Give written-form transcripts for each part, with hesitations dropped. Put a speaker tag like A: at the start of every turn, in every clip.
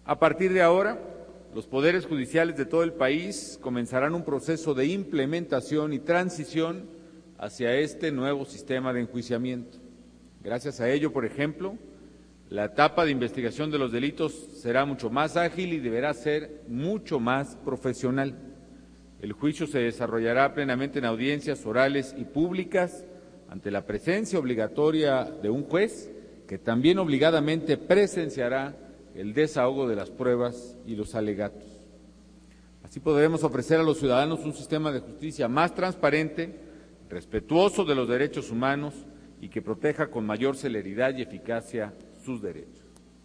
A: A partir de ahora, los poderes judiciales de todo el país comenzarán un proceso de implementación y transición hacia este nuevo sistema de enjuiciamiento. Gracias a ello, por ejemplo, la etapa de investigación de los delitos será mucho más ágil y deberá ser mucho más profesional. El juicio se desarrollará plenamente en audiencias orales y públicas ante la presencia obligatoria de un juez que también obligadamente presenciará el desahogo de las pruebas y los alegatos. Así podremos ofrecer a los ciudadanos un sistema de justicia más transparente, respetuoso de los derechos humanos y que proteja con mayor celeridad y eficacia sus derechos.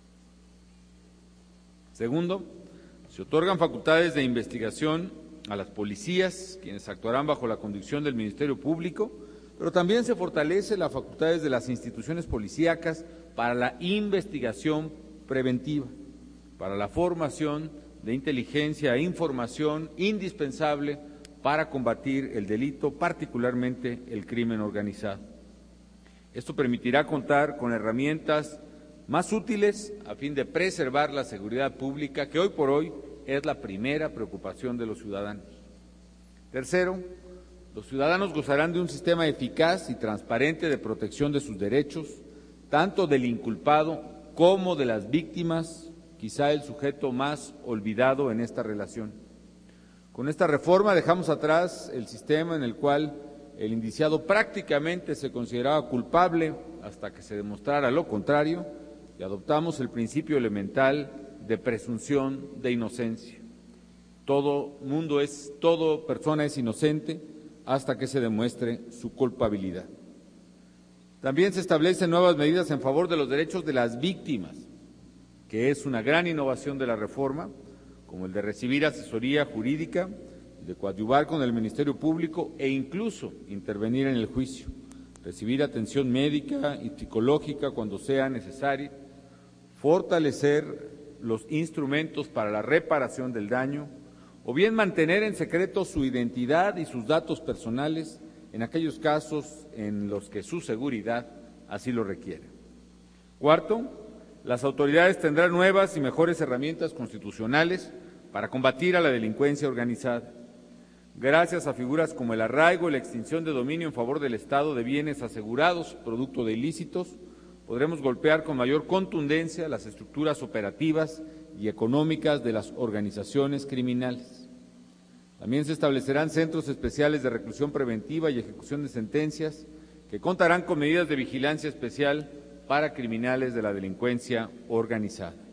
A: Segundo, se otorgan facultades de investigación a las policías, quienes actuarán bajo la conducción del Ministerio Público, pero también se fortalece las facultades de las instituciones policíacas para la investigación preventiva, para la formación de inteligencia e información indispensable para combatir el delito, particularmente el crimen organizado. Esto permitirá contar con herramientas más útiles a fin de preservar la seguridad pública, que hoy por hoy es la primera preocupación de los ciudadanos. Tercero, los ciudadanos gozarán de un sistema eficaz y transparente de protección de sus derechos, tanto del inculpado como de las víctimas, quizá el sujeto más olvidado en esta relación. Con esta reforma dejamos atrás el sistema en el cual el indiciado prácticamente se consideraba culpable hasta que se demostrara lo contrario y adoptamos el principio elemental de presunción de inocencia. Toda persona es inocente hasta que se demuestre su culpabilidad. También se establecen nuevas medidas en favor de los derechos de las víctimas, que es una gran innovación de la reforma, como el de recibir asesoría jurídica, de coadyuvar con el Ministerio Público e incluso intervenir en el juicio, recibir atención médica y psicológica cuando sea necesario, fortalecer los instrumentos para la reparación del daño, o bien mantener en secreto su identidad y sus datos personales en aquellos casos en los que su seguridad así lo requiere. Cuarto, las autoridades tendrán nuevas y mejores herramientas constitucionales para combatir a la delincuencia organizada. Gracias a figuras como el arraigo y la extinción de dominio en favor del Estado de bienes asegurados, producto de ilícitos, podremos golpear con mayor contundencia las estructuras operativas y económicas de las organizaciones criminales. También se establecerán centros especiales de reclusión preventiva y ejecución de sentencias que contarán con medidas de vigilancia especial para criminales de la delincuencia organizada.